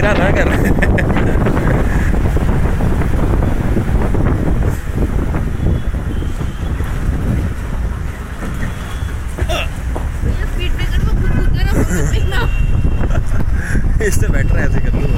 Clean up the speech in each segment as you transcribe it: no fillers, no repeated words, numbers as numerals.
धक्का ना कर। इससे बेटर है ऐसे कर लो।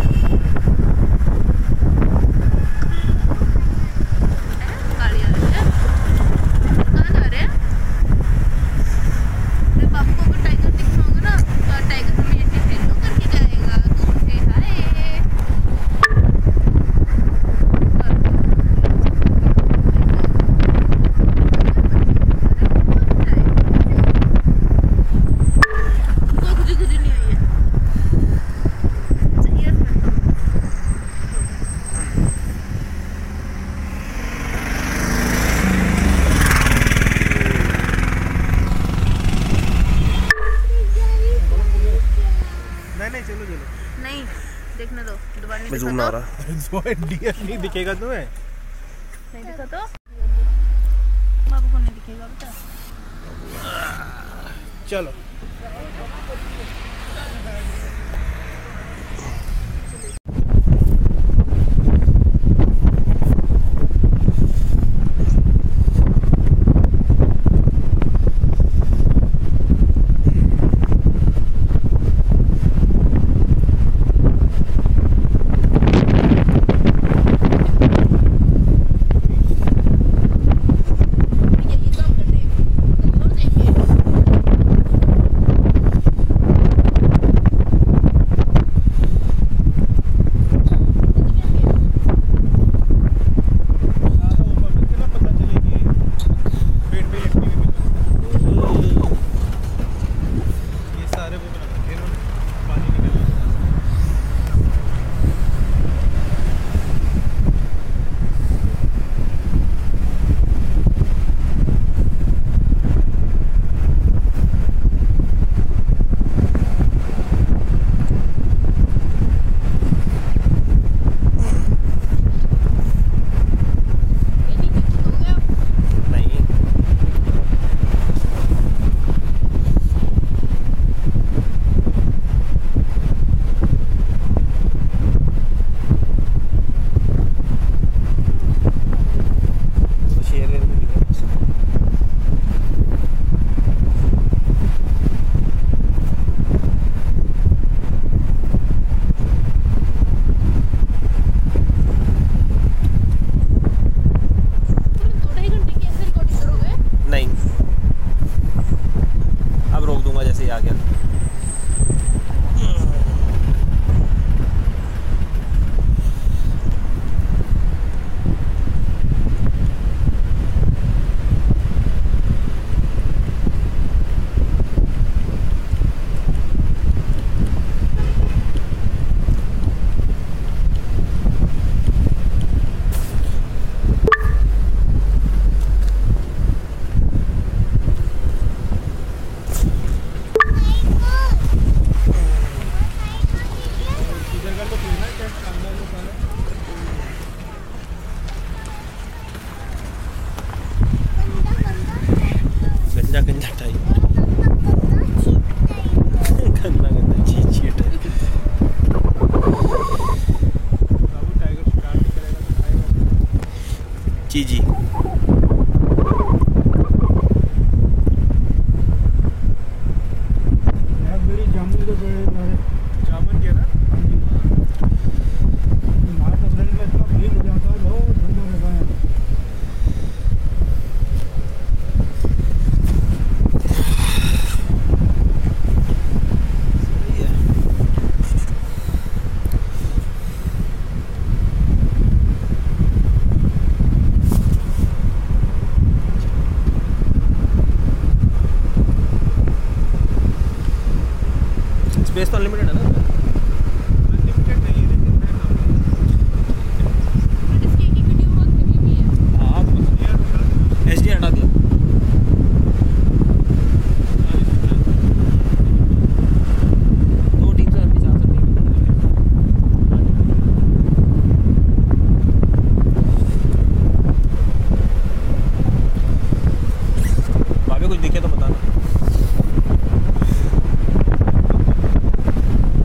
नहीं देखने दो, दोबारा नहीं जूम ना आ रहा। नहीं दिखेगा तुम्हें? नहीं दिखा तो बाबू को नहीं दिखेगा बेटा। चलो गंजा टाइप गंदा गंदा चीची टाइप। टाइगर शिकार नहीं करेगा तो खाएगा। चीजी जामुन के पेड़ जामुन के ना हमारे तो में इतना भीड़ हो जाता है बहुत ठंडा रहता है। स्पेस तो अनलिमिटेड है ना? अनलिमिटेड नहीं है लेकिन मैं इसकी एक वीडियो बहुत हेवी भी है। हाँ एच डी हटा दिया। दो टीम से अभी जा सकते हैं। भाभी कुछ दिखे तो बताना।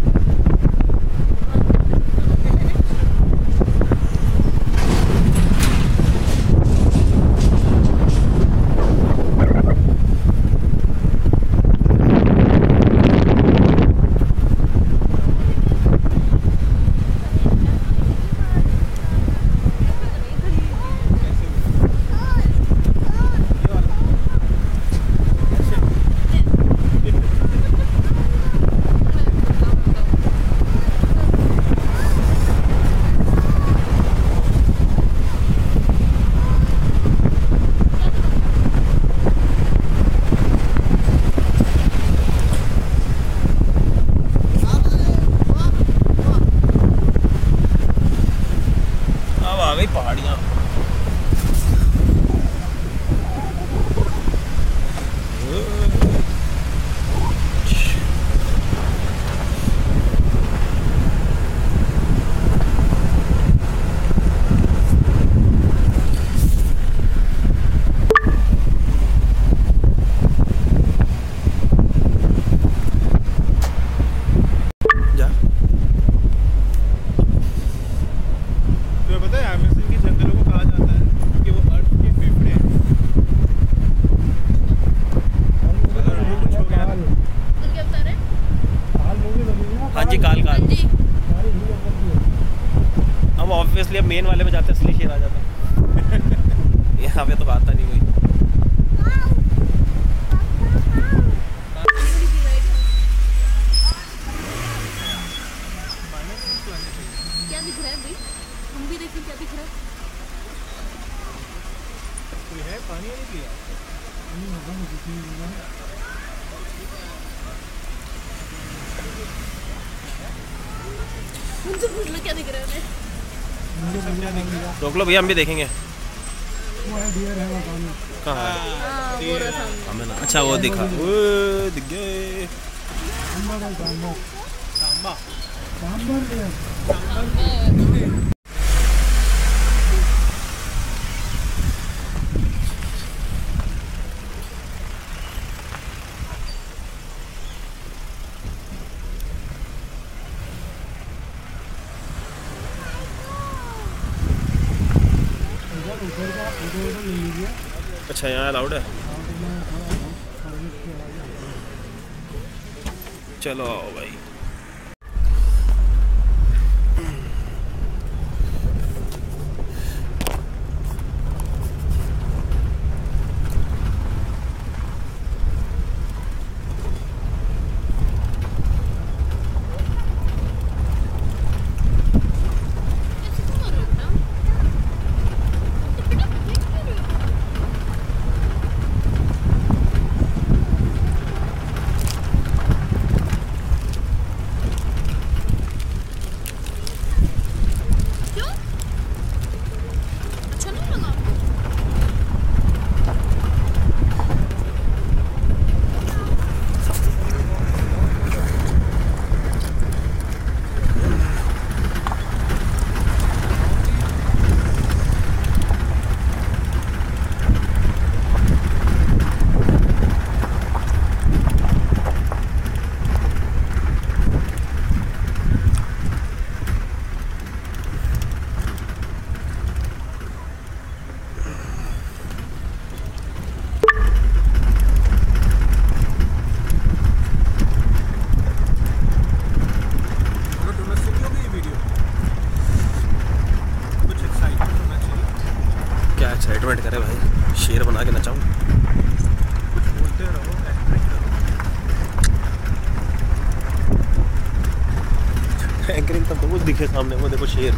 इसलिए मेन वाले में जाते असली शेर आ जाता। यहाँ पे तो आता नहीं कोई। क्या दिख रहा है भाई? हम भी देखें क्या दिख रहा है। कोई है पानी नहीं पिया? मुझे पूछ लो क्या दिख रहा है उन्हें। रोक लो भैया, हम भी देखेंगे। वो है डियर है वो पानी। कहाँ? हाँ, वो रहा सामने। हमें ना, अच्छा वो दिखा, वो दिख गए। सांबर अच्छा यहाँ अलाउड है। चलो आओ भाई। एक्साइटमेंट करे भाई, शेर बना के नचाऊं। बोलते रहो, एंकरिंग तब तो कुछ दिखे सामने, वो देखो शेर।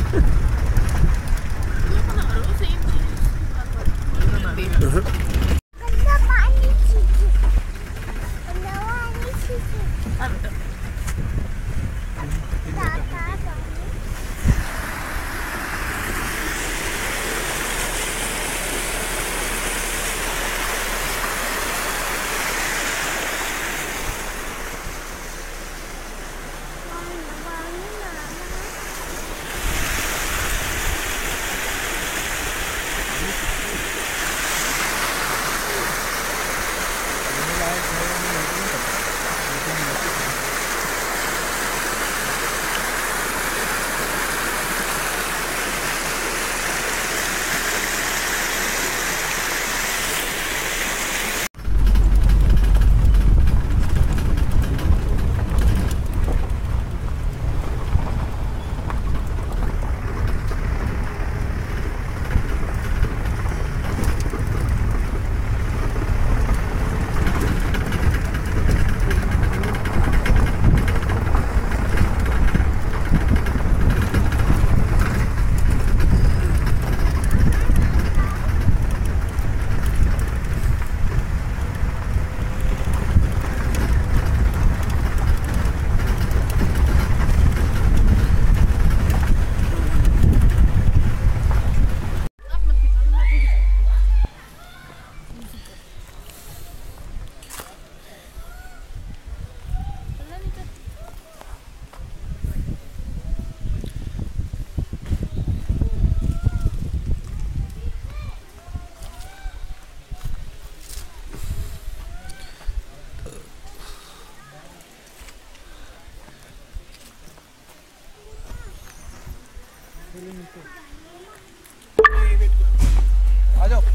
आ जाओ।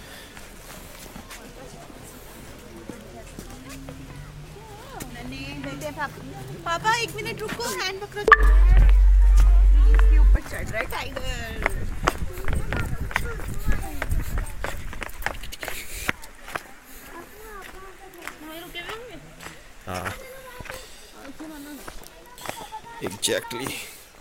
नहीं दे पापा 1 मिनट रुको, हैंड पकड़ो। इसके ऊपर चढ़ रहा है टाइगर। हाँ एग्जैक्टली।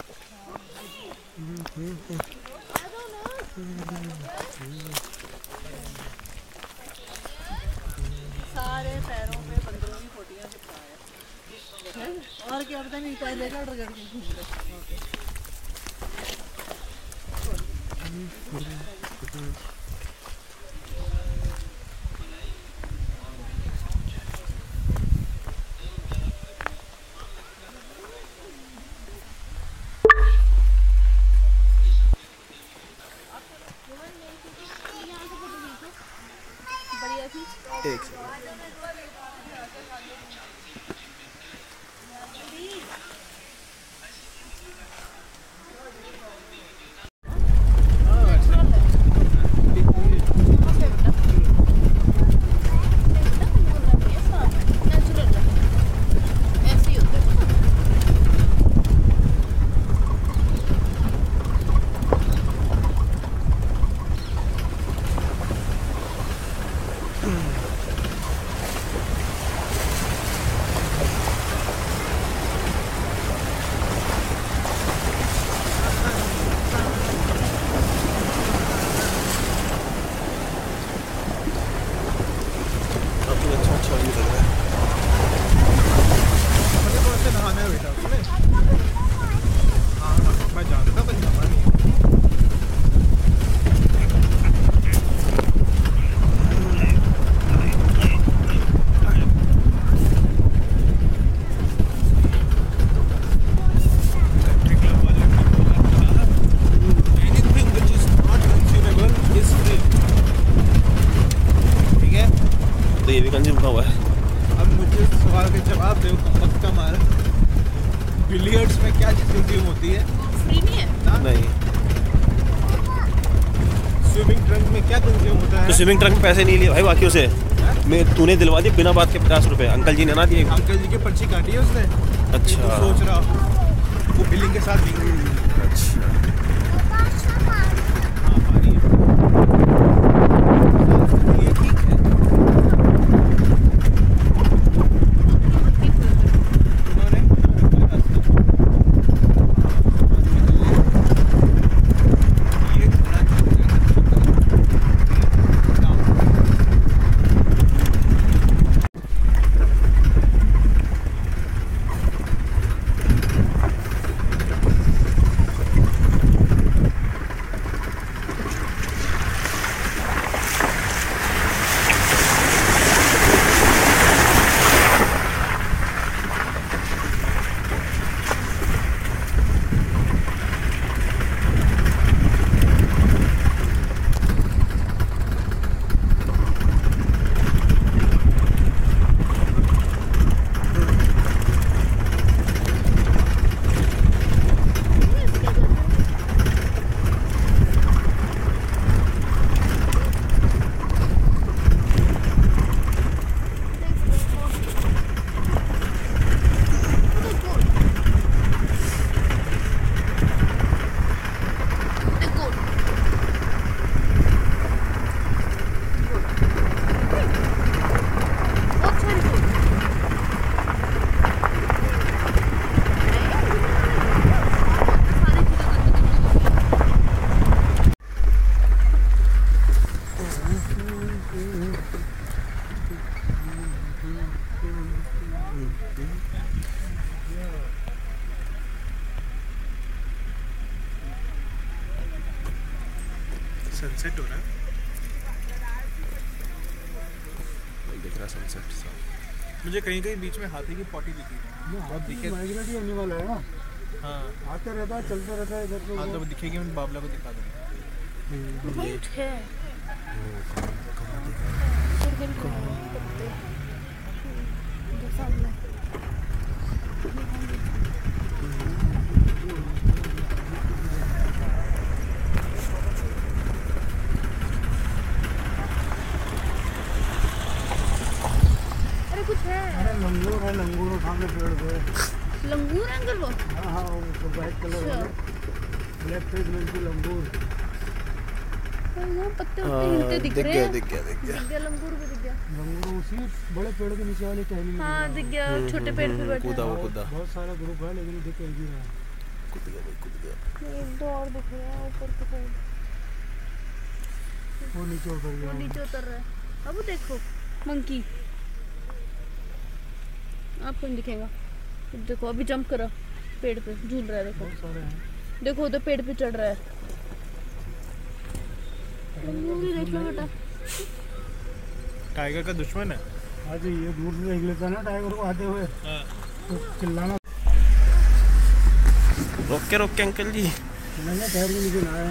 सारे पैरों में बंदरों की फोटियां चिपका है। और क्या पता नहीं पहले का ऑर्डर करके घूम रहे। एक बिलियर्ड्स में क्या चीज कंज्यूम होती है? फ्री नहीं है? नहीं। स्विमिंग ट्रंक में क्या कंज्यूम होता है? तो स्विमिंग ट्रंक में पैसे नहीं लिए भाई बाकियों से। मैं तूने दिलवा दी बिना बात के 50 रुपए। अंकल जी ने ना दिए। अंकल जी की पर्ची काटी है उसने। अच्छा तो सोच रहा वो बिलिंग के साथ देंगे। अच्छा सनसेट हो रहा है। दिख रहा सनसेट सा। मुझे कहीं कहीं बीच में हाथी की पॉटी दिखी। माइग्रेट ही होने वाला है ना। हाँ आते रहता है, चलता रहता है इधर से। हाँ तो दिखेगी, मैं बाबला को दिखा दूँगा। कुछ है। अरे लंगूर है, लंगूर उठा के पेड़ पे। लंगूर है अंकल वो? हाँ हाँ, वो व्हाइट कलर वाले ब्लैक फेस बिल्कुल लंगूर। यहाँ पत्ते उत्ते हिलते दिख रहे हैं। दिख गया लंगूर भी दिख गया। लंगूर उसी बड़े पेड़ के नीचे वाले टहनी में। हाँ दिख गया, छोटे पेड़ पे बैठा कूदा है। वो कूदा। बहुत सारा ग्रुप है लेकिन दिख ही रहा है। कूद गया भाई, कूद गया। एक दो और दिख रहा है ऊपर की साइड। वो नीचे उतर वो गया। नीचे उतर रहा है। अब देखो मंकी, आपको नहीं दिखेगा। देखो अभी जंप करा, पेड़ पे झूल रहा है। देखो बहुत सारे हैं। देखो उधर पेड़ पे चढ़ रहा है। देखो बेटा, टाइगर का दुश्मन है। आज ये दूर से देख लेता ना टाइगर को आते हुए तो चिल्लाना। रोक के अंकल जी। मैंने टायर के नीचे लाया है।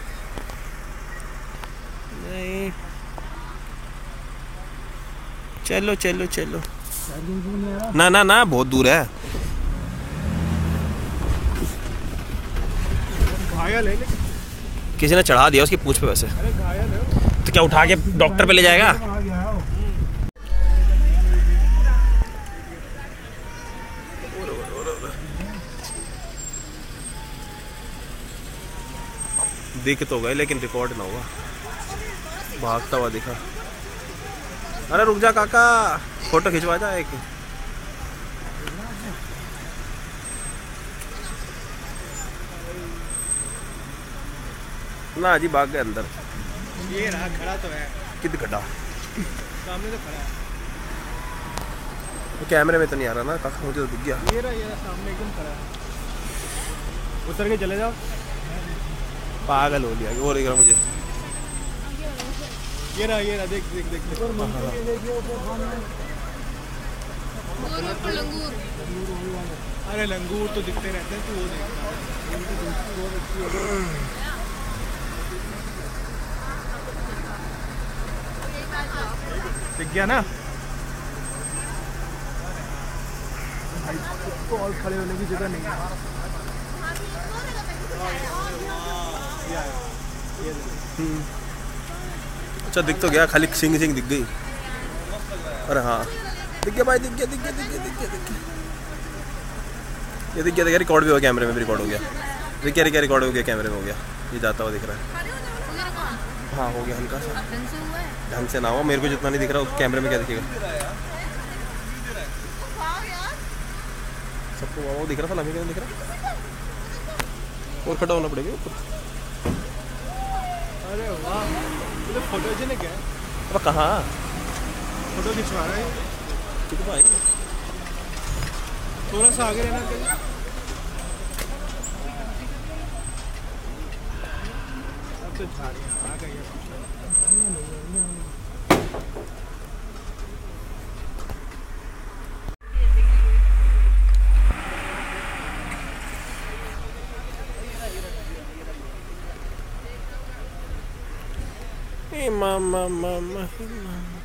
नहीं, चलो चलो चलो। टायर के नीचे नहीं आया। ना ना ना, बहुत दूर है। घायल है लेकिन। किसी ने चढ़ा दिया उसकी पूंछ पे वैसे। अरे घायल है। तो क्या उठा के डॉक्टर पे ले जाएगा? आ गया है वो। दिख तो गए लेकिन रिकॉर्ड ना हुआ। भागता हुआ दिखा। अरे रुक जा काका, फोटो खिंचवा जा एक। ना जी भाग गए अंदर। ये रहा, खड़ा तो है। किध खड़ा? सामने तो खड़ा है। वो कैमरे में तो नहीं आ रहा ना काका, मुझे तो दिख गया। ये रहा सामने एकदम खड़ा है। उतर के चले जाओ। पागल हो लिया वो, देख रहा मुझे। ये रहा देख देख देख देख। लंगूर। अरे लंगूर तो दिखते रहते हैं, तू वो देख। दिख गया ना भाई, तो और खड़े होने की जगह नहीं है। अच्छा दिख तो गया, खाली सिंग दिख गई। अरे हाँ दिख गया भाई, दिख गया। ये दिख गया, रिकॉर्ड भी हो गया, कैमरे में भी रिकॉर्ड हो गया। दिख गया, रिकॉर्ड हो गया, कैमरे में हो गया। ये जाता हुआ दिख रहा है। हाँ हो गया, हल्का सा ढंग से ना हो। मेरे को जितना नहीं दिख रहा कैमरे में क्या दिखेगा? सबको वो दिख रहा था, हमें क्या नहीं दिख रहा। और खड़ा होना पड़ेगा ऊपर। अरे वाह, तो फोटोजेनिक है। अब कहाँ फोटो खिंचवा रहा है ठीक भाई? थोड़ा सा आगे रहना चाहिए। अब तो झाड़ियाँ आ गई है। Mama, mama, mama.